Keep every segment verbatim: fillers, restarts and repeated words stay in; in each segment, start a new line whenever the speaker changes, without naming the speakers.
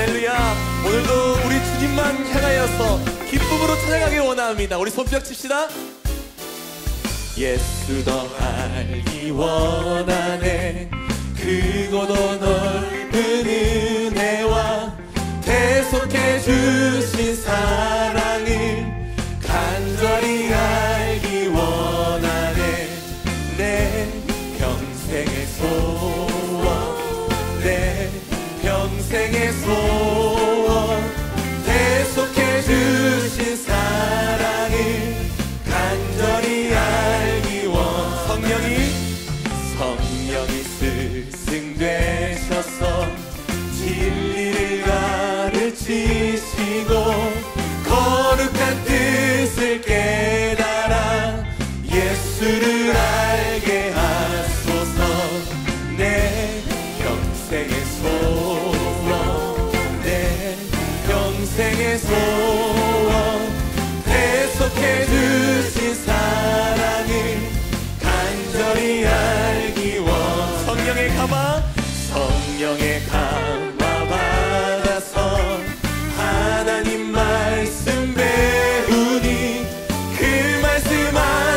할렐루야. 오늘도 우리 주님만 향하여서 기쁨으로 찬양하길 원합니다. 우리 손뼉 칩시다. 예수 더 알기 원하네. 크고도 넓은 은혜와 대속해 주신 사랑을 간절히 알기 원하네. 내 평생의 소원, 내 평생의 소원, 대속해 주신 사랑을 간절히 알기 원. 성령이 성령이 스승 되셔서 진리를 가르치시고 거룩한 뜻을 깨달아 예수를 알게 하소서. 내 평생의 소원, 내 평생의 소원, 대속해 주신 사랑을 간절히 알기 원. 성령의 감화, 성령의 감화 받아서 하나님 말씀 배우니 그 말씀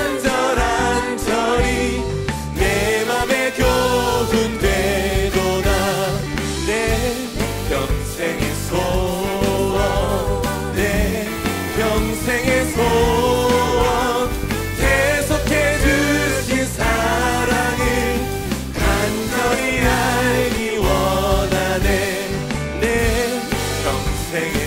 안절안절히 내 맘에 교훈되도다. 내 평생의 소원, 내 평생의 소원, 대속해 주신 사랑을 간절히 알기 원하네. 내 평생의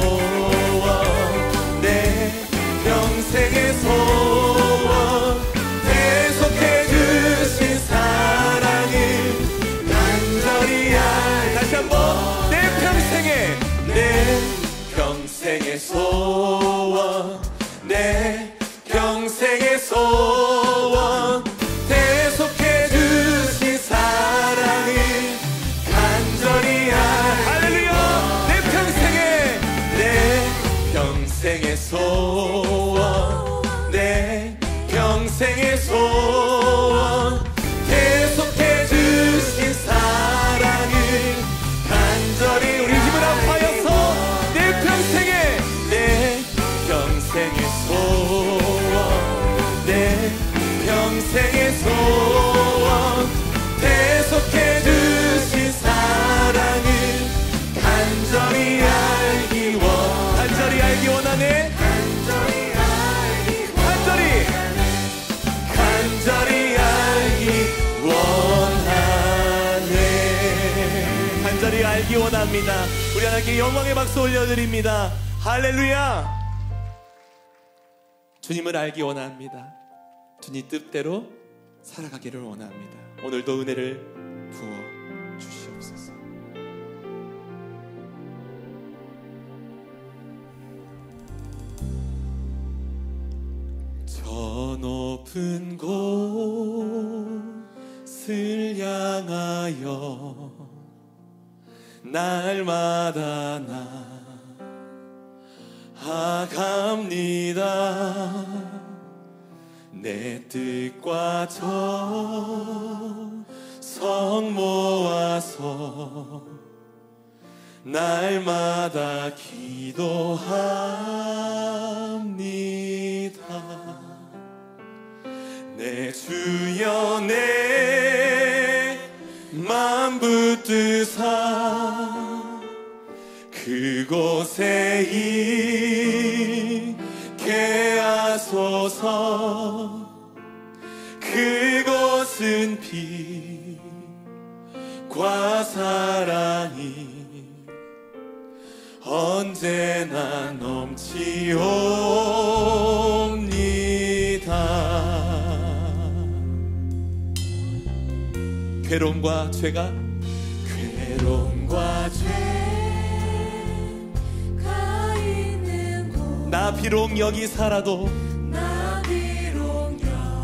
소원, 내 평생의 소원, 대속해 주신 사랑을 간절히 알. 다시 한번 내 평생의, 내 평생의 소원, 내 평생의 소원, 대속해 주신 사랑을 간절히 알. 할렐루야. 내 평생의, 내 평생의 소원, 내 평생의 소원, 대속해 주신 사랑을 간절히. 우리 힘을 합하여서 내 평생의, 내 평생의 소원, 내 평생의 소원, 대속해 주신 사랑을 간절히 알기 원. 간절히 알기 원하네. 간절히 알기 간절히 간절히 알기 원하네. 간절히 알기 원합니다. 우리 하나님께 영광의 박수 올려드립니다. 할렐루야. 주님을 알기 원합니다. 주님 뜻대로 살아가기를 원합니다. 오늘도 은혜를 부어 주시옵소서. 저 높은 곳을 향하여 날마다 나아갑니다. 내 뜻과 정성 모아서 날마다 기도합니다. 내 주여 내 맘 붙드사 그곳에 있게 하소서. 그곳은 빛과 사랑이 언제나 넘치옵니다. 괴로움과 죄가 괴로움과 죄가 있는 곳, 나 비록 여기 살아도 나 비록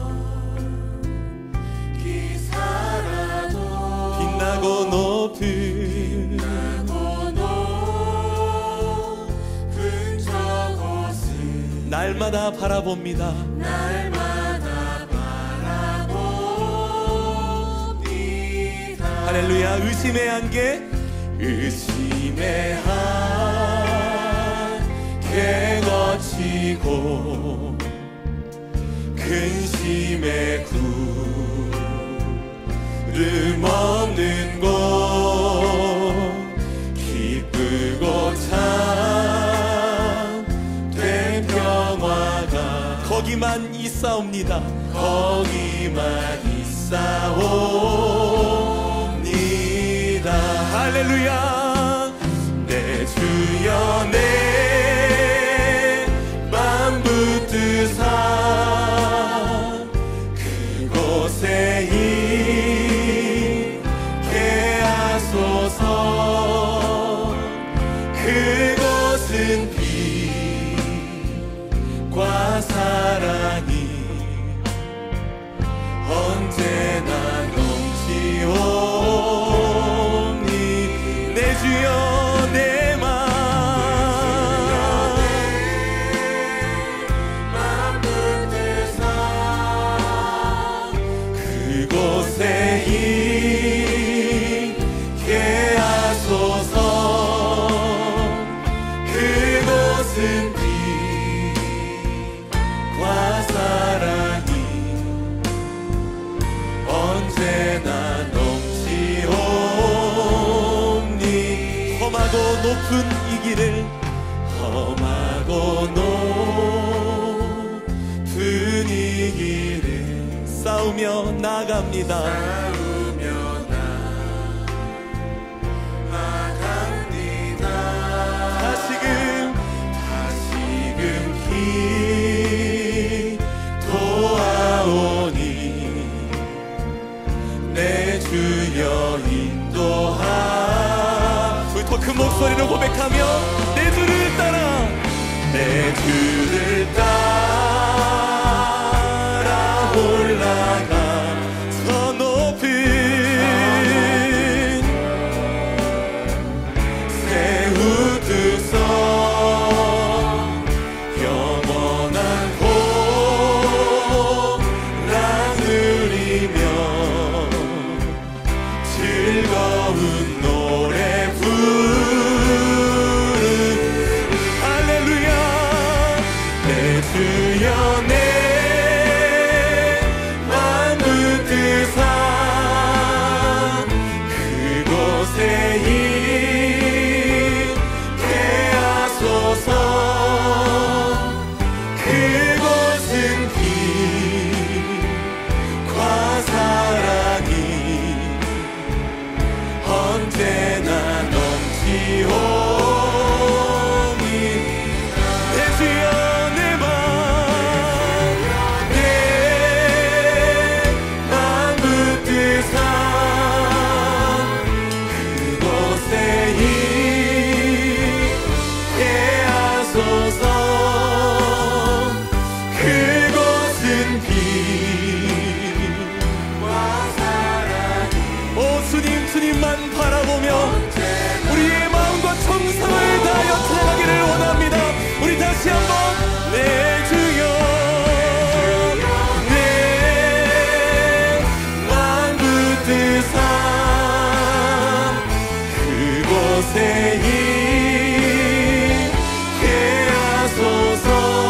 여기 살아도 빛나고 높은 빛나고 높은 저곳을 날마다 바라봅니다. 날마다 바라봅니다. 할렐루야. 의심의 안개 의심의 한계 거치고 근심의 구름 없는 곳 기쁘고 참된 평화가 거기만 있사옵니다. 거기만 있사옵니다. 할렐루야. 내 주여 내 맘 붙드사 그곳에 있게 하소서. 그곳은 빛과 사랑이 언제나 넘치오니. 내 주여 내 맘 붙드사 그곳에 있게 하소서. 그곳은 빛과 사랑이 언제나 넘치오니. 험하고 높은 이 길을 험하고 높은 이 길을 싸우며 나갑니다. 싸우며 나갑니다. 다시금 다시금 기도하오니. 내 주여 인도하. 우리 더 큰 목소리로 고백하며 내 주를 따라 내 주를 따라 올라가 저 높은 세우드서 영원한 보람 누리며 즐거운 노래 부르. 할렐루야. 내 주여 내 맘 붙드사 그곳에 있게 하소서. 그곳은 빛과 사랑이 언제나 넘치오니. 내 주여 내 맘 내 맘 붙드사 그곳에 있게 하소서. 그곳은 빛과 사랑이. 오 주님 주님만 바라보며 우리의 마음과 정성을 다하여 찬양하기를 원합니다. 우리 다시 한번 내 주여 내 맘 붙드사 그곳에 있게 하소서.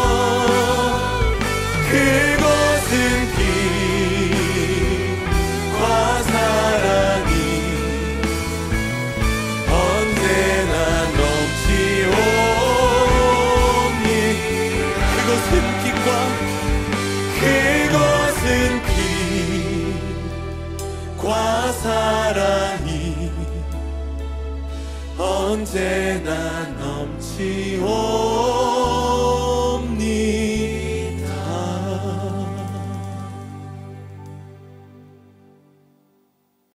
그곳은 빛과 사랑이 언제나 넘치오니. 그곳은 빛과 그곳은 빛과 사랑이 언제나 넘치오니.